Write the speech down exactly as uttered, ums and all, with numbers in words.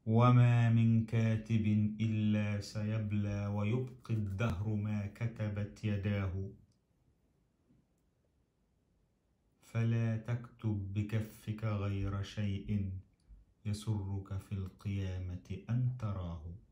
وما من كاتب إلا سيبلى ويبقي الدهر ما كتبت يداه. فلا تكتب بكفك غير شيء يسرك في القيامة أن تراه.